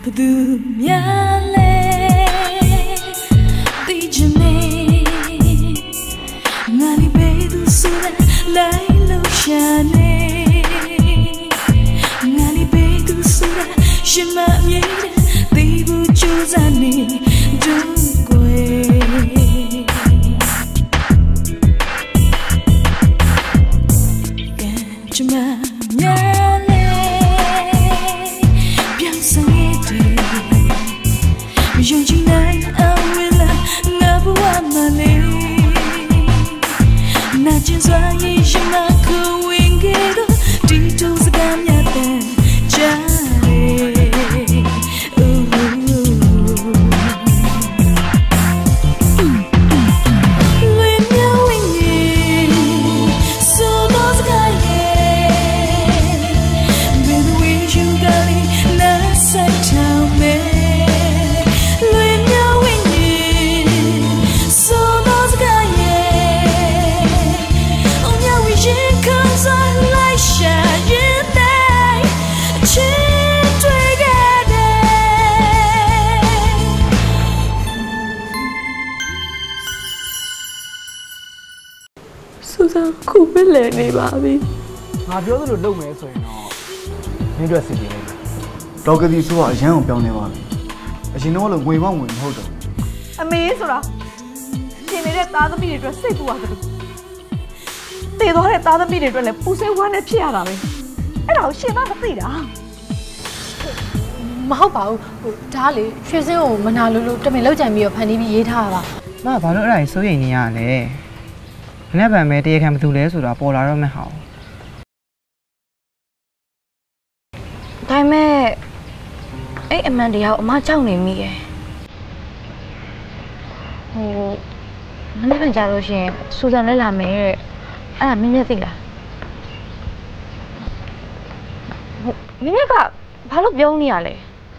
Budu miale di jane Ngali bedu sura lai lo shane Ngali bedu sura shima miede di bu chuzane dunque Chima miale Yojinai awila ngabua male Na jinswa yishima kuwingido Tito zagamyata jare Luimya wingi Sono zgaye Bidu wishugali na satame Susan, cool Lenny, Bobby. I feel the low mess, so you know. Interesting. Dog is so I can't be on the as you know, we won't hold them. Amazing. She made a thousand minutes to say to water. They don't have 1,000 minutes to push one at Piana. And I'll share my theatre. Mahao, Charlie, she's a woman. I'll look to me, look at me, Penny Yetava. Ma, but I saw in Yale. Never made a come to less with a polar on my house. Time a man, how much only me. Oh, never Jaroshe, Susan Lame. I mean, nothing. Mineka, Palo Bioniale.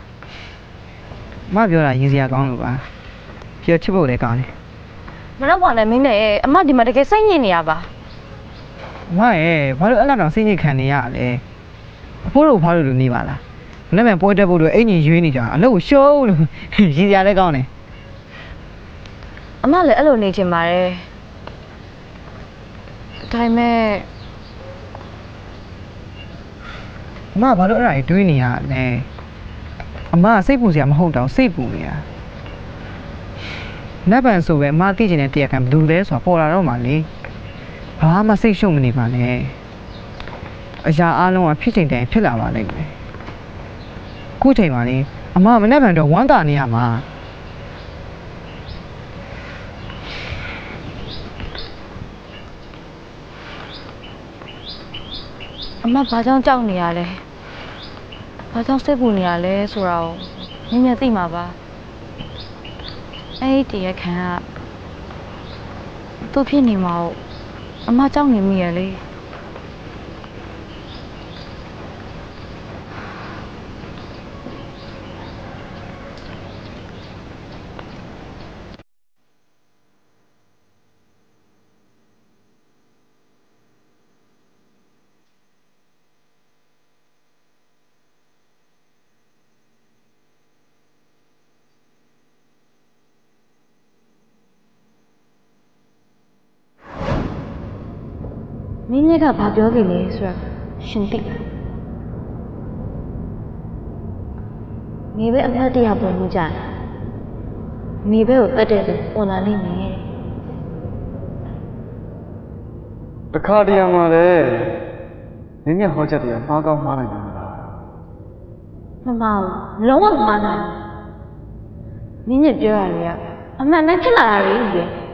My view is easier gone. You're too late on it. But I want a minute, a muddy medical saying in Yaba. Why, what a lot of singing can yale. Polo Palo Nivala. Never pointable to any unit. A low show. She's elegant. I'm not alone, nature, Mary. Time Ma, what are I doing here? Nay, a ma say, I'm hold out, say, Boonia. Never so when my teaching at the can do this or polar Romani. I must say, show me money. As I know a pitching day, pillar like me. Good day, money. A mom never do one down here, ma. I'm not down nearly. I don't stay nearly, so I'll need a thing, Maba. 80 I can't. 都骗你冇，阿媽周年嘢你。明日爸ပြောခဲ့လေဆိုတော့ရှင်သိတယ်မိဘအမတ်တရားပေါ်မှုကြတယ်မိဘကိုတတ်တဲ့သူပေါ်လာလိမ့်မယ်တခါတည်းမှာလေနင်းညဟောချက်တရားမှားကောင်းမှားနိုင်တယ်မလားမမလုံးဝမမှန်နိုင်ဘူးနင်းညပြောရတယ်ကအမှန်နဲ့ဖြစ်လာတာလေ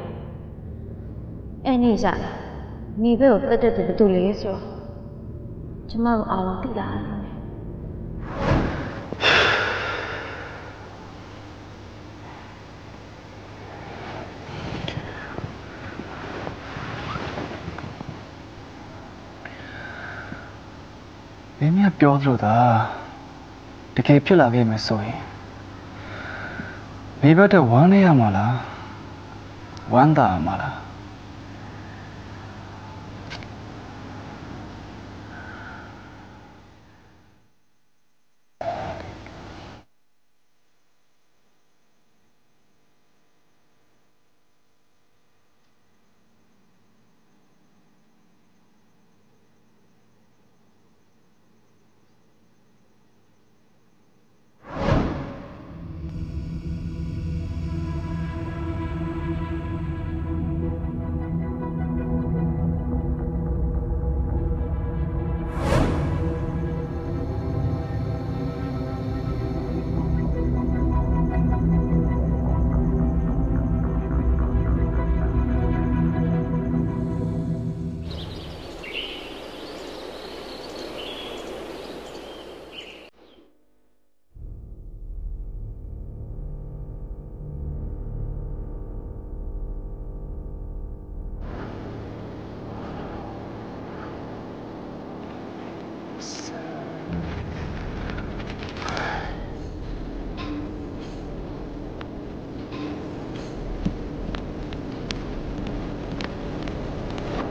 အဲ့ဒီစားမိဘကိုတတ်တဲ့သူဘယ်သူလဲဆိုတော့ကျမတို့အားလုံးသိတာမင်းမြတ်ပြောသလိုသာတကယ်ဖြစ်လာခဲ့မယ်ဆိုရင်မိဘတဲ့ဝမ်းနေရမှာလားဝမ်းသာမှာလား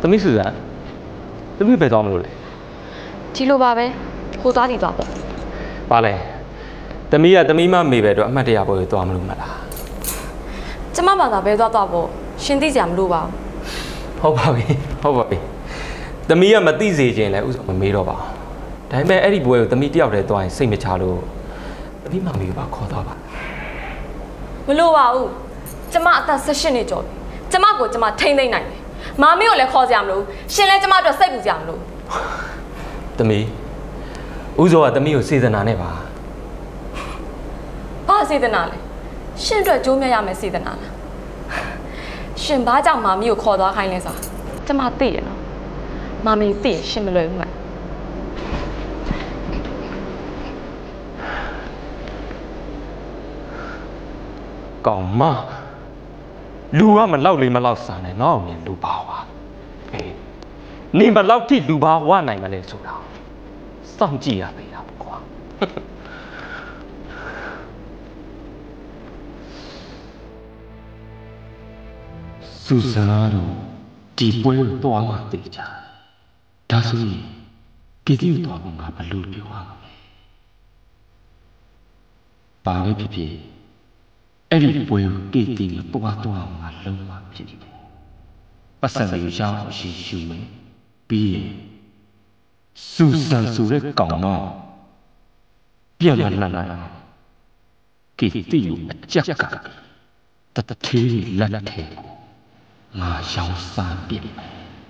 သမီးစုစံသမီးပဲသွားမလို့လေဒီလိုပါပဲဟိုသွားဒီသွားပေါ့ပါလေသမီးကသမီးမမေပဲတော့အမှတ်တရပွဲကိုသွားမလို့မလားကျမဘာသာပဲသွားပေါ့ရှင်သိစရာမလိုပါဘူးဟုတ်ပါပြီသမီးကမသိစေခြင်းလဲဥစ္စာမမေးတော့ပါဒါပေမဲ့အဲ့ဒီပွဲကိုသမီးတယောက်တည်းသွားရင်စိတ်မချလို့သမီးမမေကိုပါခေါ်သွားပါမလိုပါဘူးကျမအသက်18နှစ်ကျော်ပြီကျမကိုကျမထိမ့်သိမ့်နိုင်တယ်မာမီကိုလည်းခေါ်စရာမလိုရှင်လည်းကျမအတွက်စိတ်ပူစရာမလိုသမီးဥစ္စာကသမီးကိုစေတနာနဲ့ပါဘာစေတနာလဲရှင်အတွက်ကြိုးမြတ်ရမယ်စေတနာလားရှင်ဘာကြောင့်မာမီကိုခေါ်သွားခိုင်းလဲဆိုတာကျမသိရနော်မာမီသိရင်ရှင်မလွယ်ဘူးမကောင်မလူကမလောက်လေးမလောက်စားနဲ့ငါ့အောင်မြင်လူပါဝါအေးနေမလောက်ထိလူပါဝါနိုင်မလဲဆိုတာစောင့်ကြည့်ရပြီလားကွာစူဇာတို့ဒီပွဲကိုတော့မှသိကြဒါဆိုရင်ကိတိကိုတော့ငါဘလို့ပြောရမလဲဘာပဲဖြစ်ဖြစ်အဲ့ဒီပွဲကိုကိတိကပွားတော့ငါလုံးဝဖြစ်တယ်ပတ်စံလေးရောင်းရှိယူမယ်ပြီးရင်စူဇန်ဆိုတဲ့ကောင်မပြန်လာလာကိတိကိုအကြက်ကတသေးလက်ထဲငါရောင်းစားပြစ်မယ်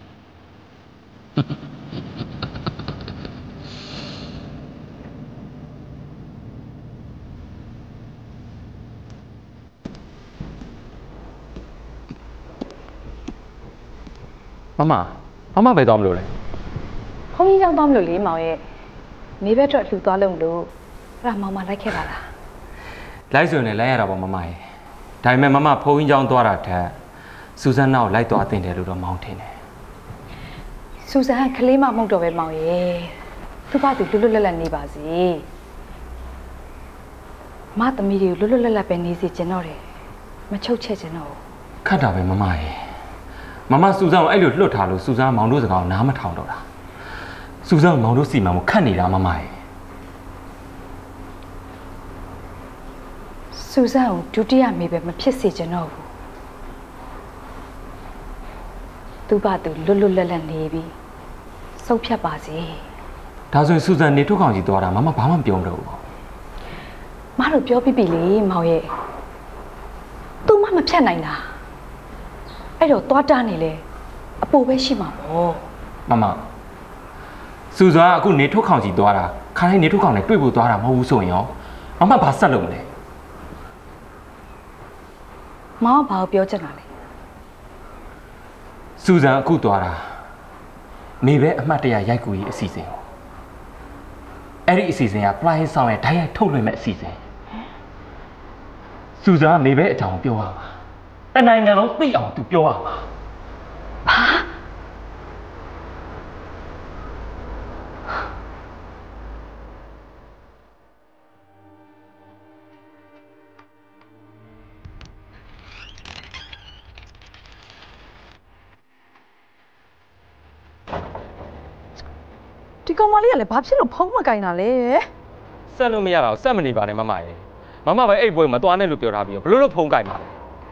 မမပဲသွားမလို့လေဘုန်းကြီးကျောင်းသွားမလို့လေမောင်ရဲ့နေဘက်တော့လှူသွားလုံးလို့အဲ့ဒါမောင်မလိုက်ခဲ့ပါလားလိုက်ဆိုရင်လည်းလိုက်ရတာပေါ့မမရဲ့ဒါပေမဲ့မမဘုန်းကြီးကျောင်းသွားတာထက်စူဇန်နာကိုလိုက်သွားတင်တယ်လို့တော့မောင်းထင်တယ်စူဇန်ကကလေးမမဟုတ်တော့ပဲမောင်ရဲ့သူ့ဘာသူလွတ်လွတ်လပ်လပ်နေပါစေမသမီးတွေကိုလွတ်လွတ်လပ်လပ်ပဲနေစေချင်တော့တယ်မချုပ်ချက်ချင်တော့ခတ်တာပဲမမရဲ့မစူဇန်ကိုအဲ့လိုလွတ်ထားလို့စူဇန်မောင်တို့စကားကိုနားမထောင်တော့တာစူဇန်မောင်တို့စီမံကိုခတ်နေတာမမရဲ့စူဇန်ကိုဒုတိယမေပဲမဖြစ်စေချင်တော့ဘူးသူ့ဘာသူလွတ်လွတ်လပ်လပ်နေပြီစုပ်ဖြတ်ပါစေဒါဆိုရင်စူဇန်နေထုတ်ကောင်ကြီးသွားတာမမဘာမှမပြောတော့ဘူးမတို့ပြောပြပြီလေမောင်ရဲ့သူမမဖြတ်နိုင်တာအဲ့တော့သွားတားနေလေအပိုပဲရှိမှာပေါ့မစူဇန်ကအခုနေထုတ်ကောင်ကြီးသွားတာခါတိုင်းနေထုတ်ကောင်နဲ့တွေ့ဖို့သွားတာမဟုတ်ဘူးဆိုရင်ရောမဘာဆက်လုပ်မလဲမောင်ကဘာကိုပြောချင်တာလဲစူဇန်အခုသွားတာမေပဲအမှတ်တရရိုက်ကူရေးအစီအစဉ်အဲ့ဒီအစီအစဉ်က fly ဆောင်ရဲ့ဓာတ်ရိုက်ထုတ်လွှင့်မဲ့အစီအစဉ်စူဇန်ကမေပဲအကြောင်းပြောရမှာတနိုင်ငံလုံးသိအောင်သူပြောရမှာဘာဒီကောင်မလေးကလည်းဘာဖြစ်လို့ဖုံးမကင်တာလဲဆက်လို့မရတာကိုဆက်မနေပါနဲ့မမရဲ့မမပဲအိတ်ပွဲမသွားနဲ့လို့ပြောထားပြီးဘလို့လို့ဖုံးကင်ပါလဲ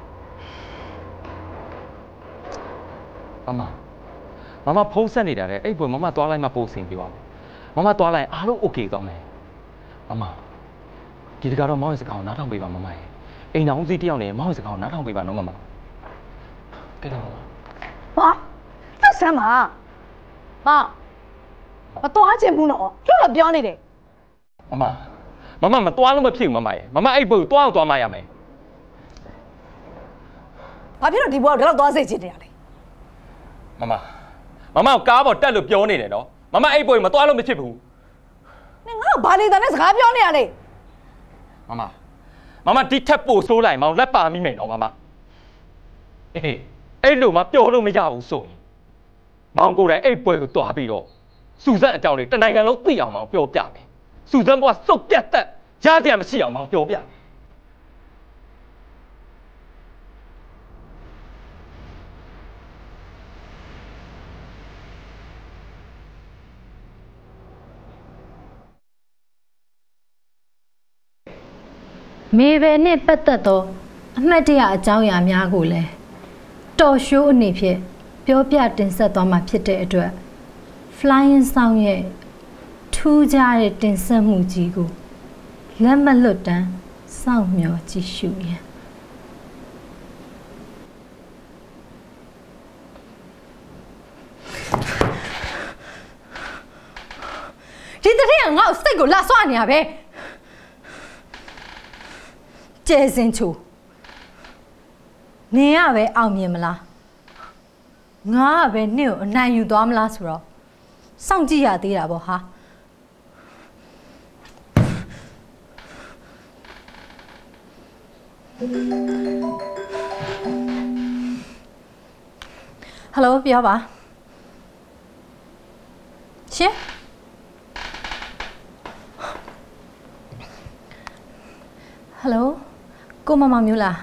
မမဖုံးဆက်နေတာလေအိတ်ပွဲမမသွားလိုက်မှပို့စင်ပြပါမယ်မမသွားလိုက်အားလုံး okay သွားမယ်မဒီတကတော့မောင်ရဲ့စကားကိုနားထောင်ပေးပါမမရဲ့အိမ်အောင်စီတယောက်နေမောင်ရဲ့စကားကိုနားထောင်ပေးပါနော်မမကဲတော့ဟာသက်ဆမ်းပါမသွားချင်ဘူးနော်လို့တော့ပြောနေတယ်မမသွားလို့မဖြစ်ဘူးမမရဲ့မမအိတ်ပွဲကိုသွားမှရမယ်ဘာဖြစ်လို့ဒီဘွားကိုတော့သွားစေချင်နေရလဲမမကားပေါ်တက်လို့ပြောနေတယ်နော်မမအိတ်ပွဲမသွားလို့မဖြစ်ဘူးနင်ငါ့ကိုဘာလေတန်းနဲ့စကားပြောနေရလဲမမဒီထက်ပိုဆိုးလိုက်မောင်လက်ပါမိမယ်နော်မမအေးအဲ့လိုမှပြောလို့မရဘူးဆိုရင်မောင်ကိုယ်တိုင်အိတ်ပွဲကိုသွားပြီးတော့စူဇန်အကြောင်းလေးတနိုင်ငံလုံးသိအောင်မောင်ပြောပြမယ်စူဇန်ဘွားစုပ်ပြတ်သက်ကြားတရားမရှိအောင်မောင်ပြောပြမယ်မေဘယ်နဲ့ပတ်သက်သောအမှတ်တရအကြောင်းအရာများကိုလည်းတော်ရှိုးအနေဖြင့်ပြောပြတင်ဆက်သွားမှာဖြစ်တဲ့အတွက် Flying Sound ရဲ့ထူးခြားတဲ့တင်ဆက်မှုကြီးကိုလက်မလွတ်တမ်းစောင့်မျှော်ကြည့်ရှုရန်ဒီတည်းကငါ့ကိုစိတ်ကိုလာဆွနေရပဲကျဲစင်ချူနင်ကပဲအောင်မြင်မလားငါကပဲနင့်ကိုအနိုင်ယူသွားမလားဆိုတော့စောင့်ကြည့်ရသေးတာပေါ့ဟာဟယ်လိုပြောပါရှင်ဟယ်လိုကိုမမမျိုးလား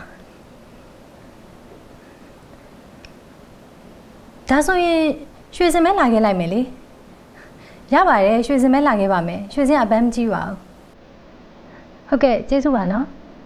ဒါဆိုရင်ရွှေစင်မဲလာခဲ့လိုက်မယ်လေရပါတယ်ရွှေစင်မဲလာခဲ့ပါမယ်ရွှေစင်အပန်းမကြည့်ပါဘူးဟုတ်ကဲ့ကျေးဇူးပါနော်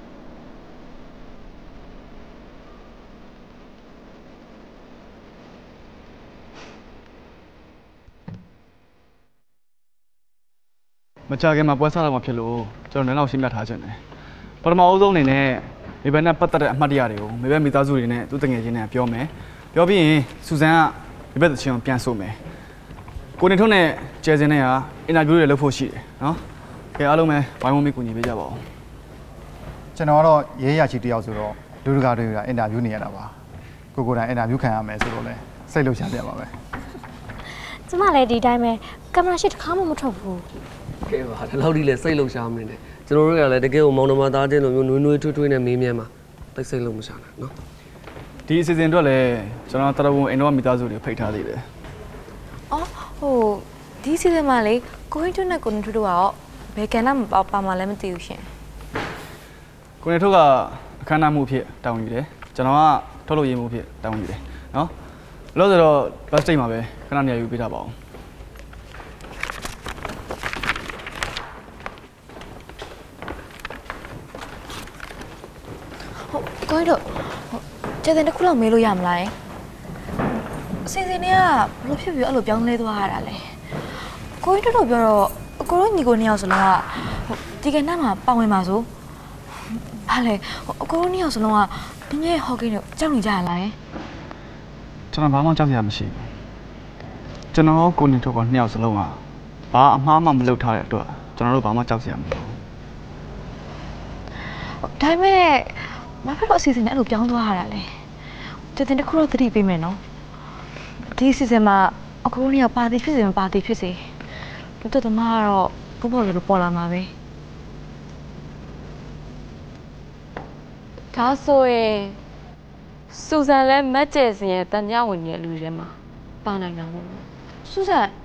မကြခင်မှာပွဲစားတော့မှဖြစ်လို့ကျွန်တော်လည်းတော့ရှင်းပြထားခြင်းတယ်ပထမအဆုံးအနေနဲ့မိဘနဲ့ပတ်သက်တဲ့အမှတ်တရတွေကိုမိဘမိသားစုတွေနဲ့သူ့တငယ်ချင်းနဲ့ပြောမယ်ပြောပြီးရင်စူဇန်ကမိဘတချင်းကိုပြန်ဆိုမယ်ကိုနေထုံးနဲ့ကျဲစင်နဲ့ကအင်တာဗျူးတွေလုပ်ဖို့ရှိတယ်နော်ကဲအားလုံးပဲဝိုင်းဝန်းပြီးကူညီပေးကြပါဦးကျွန်တော်ကတော့ရဲရချီတယောက်ဆိုတော့လူတကာတွေကအင်တာဗျူးနေရတာပါကိုတိုင်အင်တာဗျူးခံရမယ်ဆိုတော့လဲစိတ်လှုပ်ရှားပြပါပဲကျမလည်းဒီတိုင်းပဲကင်မရာရှိတစ်ခါမှမထွက်ဘူးကဲပါဒီလောက်ဒီလဲစိတ်လှုပ်ရှားမနေနဲ့ကျွန်တော်တို့ကလည်းတကယ်ကိုမောင်နှမသားချင်းလိုမျိုးနွေးနွေးထွေးထွေးနဲ့မေးမြန်းမှာတိတ်စိတ်လုံးမရှာနဲ့နော်ဒီအစီအစဉ်အတွက်လည်းကျွန်တော်တော်တော်အိမ်တော်မိသားစုတွေဖိတ်ထားသေးတယ်အော်ဟိုဒီအစီအစဉ်မှာလေကိုဟင်းထွန်းနဲ့ကိုနေထွန်းတို့ကတော့ဘယ်ကဏ္ဍမှာပါမှာလဲမသိဘူးရှင်ကိုနေထွန်းကအခမ်းအနားမှုဖြစ်တောင်းယူတယ်ကျွန်တော်ကထုတ်လုပ်ရေးမှုဖြစ်တောင်းယူတယ်နော်လို့ဆိုတော့ bus stage မှာပဲခဏနေရာယူပေးတာပါအောင်ကိုင်းတို့ကျတဲ့တစ်ခုလောက်မေးလို့ရမလားအစီအစဉ်တွေကဘလို့ဖြစ်ပြီးအဲ့လိုပြောင်းလဲသွားရတာလဲကိုင်းတို့ပြောတော့အကိုတို့ညီကိုနှစ်ယောက်စလုံးကဒီကနေ့မှာပါဝင်ပါဆိုဘာလဲအကိုတို့နှစ်ယောက်စလုံးကဒီနေ့ဟော့ကီးတို့ကြောက်နေကြရလားကျွန်တော်ဘာမှကြောက်စရာမရှိဘူးကျွန်တော်ကိုနေထုတ်ကနှစ်ယောက်စလုံးကဘာအမှားမှမလုပ်ထားတဲ့အတွက်ကျွန်တော်တို့ဘာမှကြောက်စရာမလိုဘူးဒါပေမဲ့မဖက်တော့အစီအစဉ်နဲ့အဲ့လိုပြောင်းသွားရတာလေတည်တဲ့ခုတော့သတိပေးမယ်နော်ဒီအစီအစဉ်မှာအကူကြီးကပါတီဖြစ်စေမပါတီဖြစ်စေတော်တော်မှာတော့ဘောဘောလိုပေါ်လာမှာပဲဒါဆိုရင်စူဇန်လည်းမက်ကျယ်စင်ရဲ့တန်ကြဝင်ရဲ့လူတွေထဲမှာပါနိုင်တာပေါ့စူဇန်